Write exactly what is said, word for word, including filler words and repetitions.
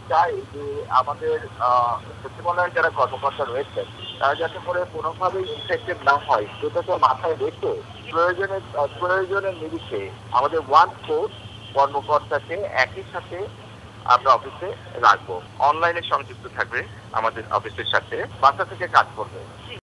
চাই যে আমাদের সচিবালয়ের যারা কর্মকর্তা রয়েছেন তারা যাতে করে কোনোভাবেই ইনফেক্টেড না হয় সেটা তো মাথায় রেখে প্রয়োজনের প্রয়োজনের নিরিখে আমাদের ওয়ান ফোর্থ কর্মকর্তাকে একই সাথে আমরা অফিসে রাখবো। অনলাইনে সংযুক্ত থাকবে আমাদের অফিসের সাথে, বাসা থেকে কাজ করবে।